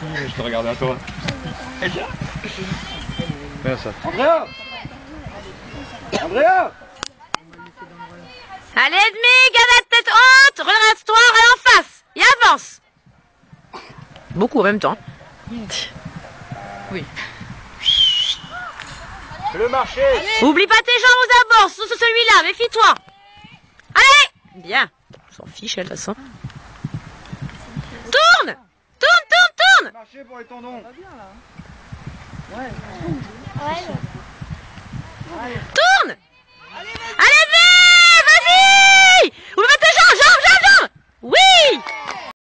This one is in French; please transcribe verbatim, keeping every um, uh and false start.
Je te regarde à toi. Bien ça. Andrea Andrea Allez, Edmé, garde la tête haute, redresse-toi, allez en face, et avance. Beaucoup en même temps. Oui. Le marché. Oublie pas tes jambes aux abords, sous celui-là, méfie-toi. Allez. Bien. On s'en fiche, de toute façon. Tourne. Tourne, tourne, tourne. Marché pour les tendons. Tourne.